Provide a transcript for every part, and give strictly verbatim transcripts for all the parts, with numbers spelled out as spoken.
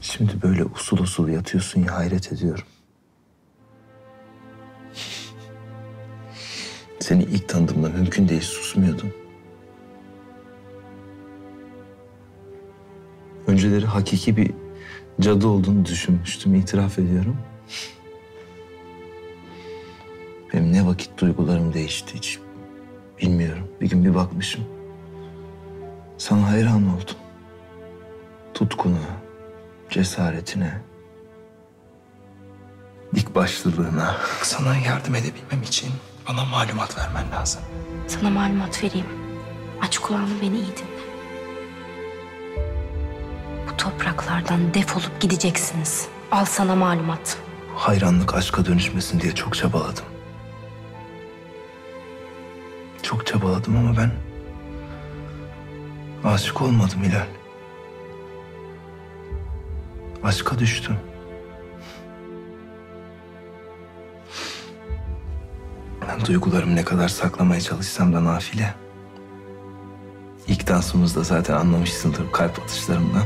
Şimdi böyle usul usul yatıyorsun ya, hayret ediyorum. Seni ilk tanıdığımda mümkün değil susmuyordun. Önceleri hakiki bir cadı olduğunu düşünmüştüm, itiraf ediyorum. Benim ne vakit duygularım değişti hiç bilmiyorum. Bir gün bir bakmışım. Sana hayran oldum. Tutkuna, cesaretine, dik başlılığına. Sana yardım edebilmem için bana malumat vermen lazım. Sana malumat vereyim. Aç kulağını, beni iyi dinle. Bu topraklardan defolup gideceksiniz. Al sana malumat. Hayranlık aşka dönüşmesin diye çok çabaladım. Çok çabaladım ama ben aşık olmadım Hilal. Aşka düştüm. Ben duygularımı ne kadar saklamaya çalışsam da nafile. İlk dansımızda zaten anlamışsındır kalp atışlarımdan.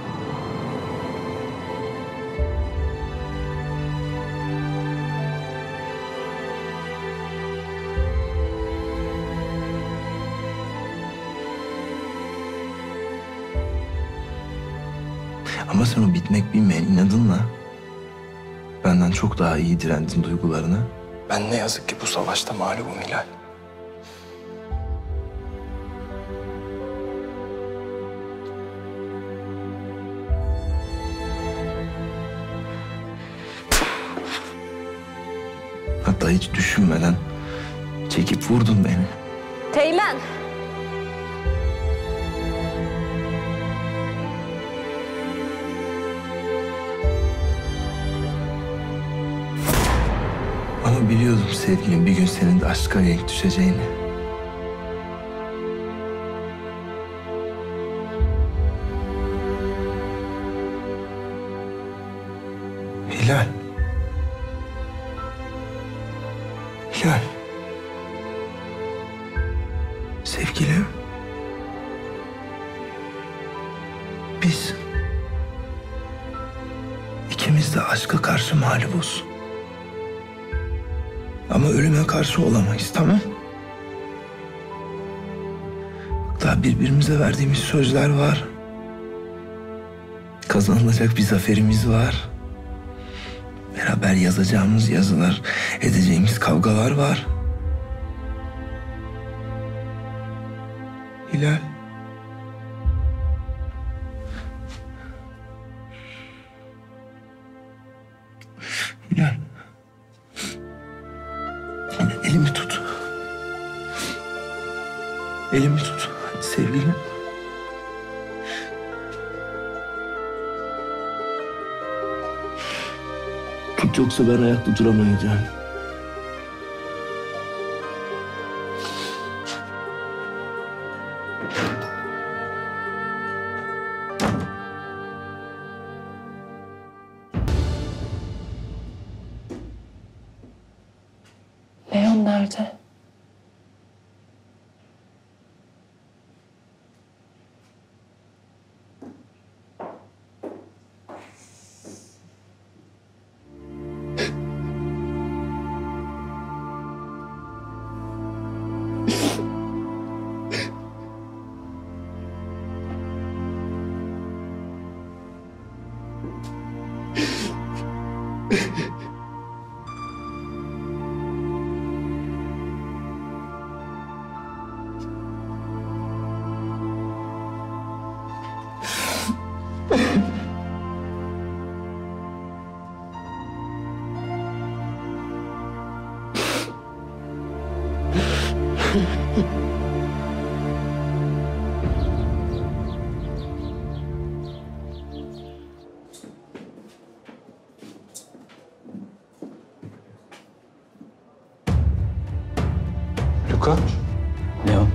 Ama sen o bitmek bilmeyen inadınla benden çok daha iyi direndin duygularına. Ben ne yazık ki bu savaşta mağlubum Hilal. Hatta hiç düşünmeden çekip vurdun beni. Teğmen! Ama biliyordum sevgilim, bir gün senin de aşka renk düşeceğini. Hilal. Hilal. Sevgilim. Biz ikimiz de aşka karşı mağlubuz. Ama ölüme karşı olamayız, tamam? Daha birbirimize verdiğimiz sözler var. Kazanılacak bir zaferimiz var. Beraber yazacağımız yazılar, edeceğimiz kavgalar var. Hilal. Hilal. Elimi tut. Elimi tut. Hadi sevgilim. Tut, yoksa ben ayakta duramayacağım. Leon nerede? Luka. Leon.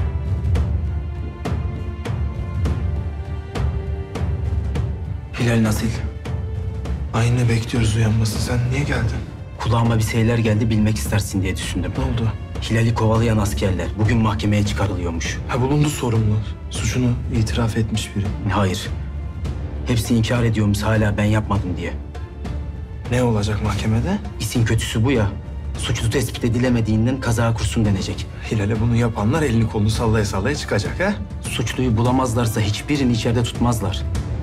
Hilal Nazil. Aynı bekliyoruz uyanmasını. Sen niye geldin? Kulağıma bir şeyler geldi, bilmek istersin diye düşündüm. Ne oldu? Hilal'i kovalayan askerler bugün mahkemeye çıkarılıyormuş. Ha, bulundu sorumlu. Suçunu itiraf etmiş biri. Hayır. Hepsi inkar ediyormuş hala ben yapmadım diye. Ne olacak mahkemede? İşin kötüsü bu ya. Suçlu tespit edilemediğinden kaza kursun denecek. Hilal'e bunu yapanlar elini kolunu sallaya sallaya çıkacak ha? Suçluyu bulamazlarsa hiçbirini içeride tutmazlar.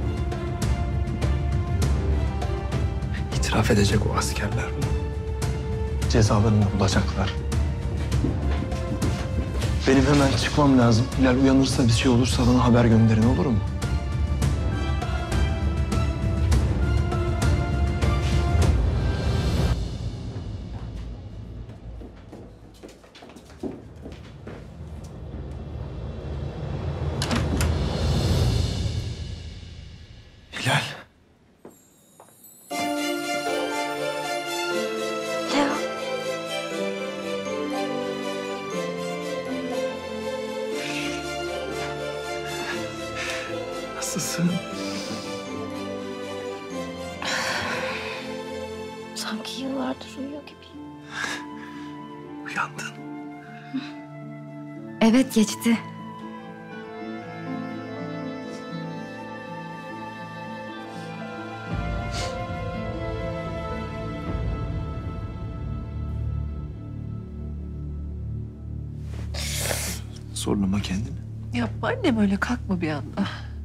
İtiraf edecek o askerler bunu. Cezalarını bulacaklar. Benim hemen çıkmam lazım. Hilal uyanırsa bir şey olursa bana haber gönderin, olur mu? Hilal. Leo. Nasılsın? Sanki yıllardır uyuyor gibiyim. Uyandın. Evet, geçti. Zorlama kendini. Yapma annem, öyle kalkma bir anda.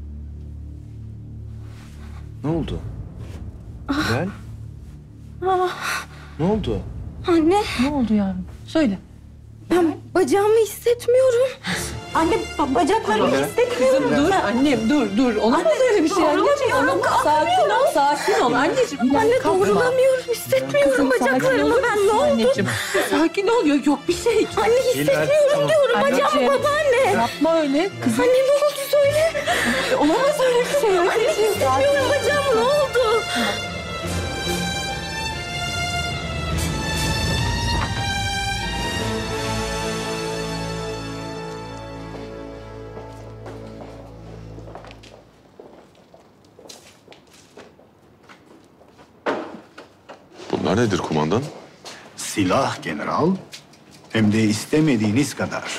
Ne oldu? Hilal? Ne oldu? Anne, Ne oldu yavrum? Söyle. ben bacağımı hissetmiyorum. Anne, ba- bacaklarımı hissetmiyorum. Kızım dur annem, dur dur. Olamaz öyle bir şey anneciğim. Olamaz. Sakin ol, sakin ol anneciğim. Anne, Kalkma. doğrulamıyorum, hissetmiyorum Kızım, sakin bacaklarımı olur ben. Ne musun oldu? anneciğim? Sakin ol, yok, yok bir şey. Anne, hissetmiyorum diyorum bacağımı Anneciğim, babaanne. Yapma öyle. Kızım, Anne, ne oldu söyle. olamaz öyle bir şey. Anne, hissetmiyorum bacağımı, ne oldu? Bunlar nedir kumandan? Silah general, hem de istemediğiniz kadar.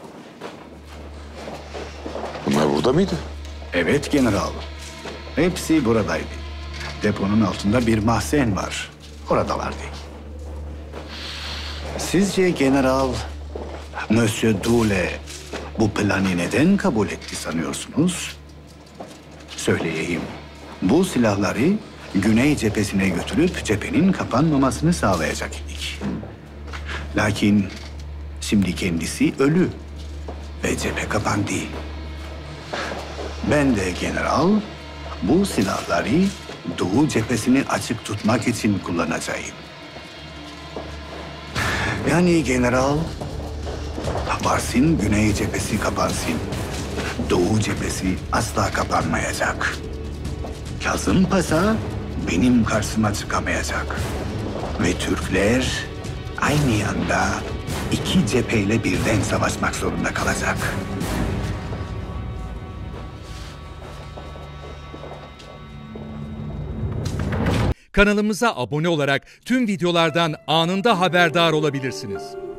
Bunlar burada mıydı? Evet general, hepsi buradaydı. Deponun altında bir mahzen var, oradalardı. Sizce general, Monsieur Doule bu planı neden kabul etti sanıyorsunuz? Söyleyeyim, bu silahları Güney cephesine götürüp cephenin kapanmamasını sağlayacak idik. Lakin şimdi kendisi ölü ve cephe kapandı. Ben de general bu silahları Doğu cephesini açık tutmak için kullanacağım. Yani general, varsın Güney cephesi kapansın. Doğu cephesi asla kapanmayacak. Kazım Paşa benim karşıma çıkamayacak. Ve Türkler aynı anda iki cepheyle birden savaşmak zorunda kalacak. Kanalımıza abone olarak tüm videolardan anında haberdar olabilirsiniz.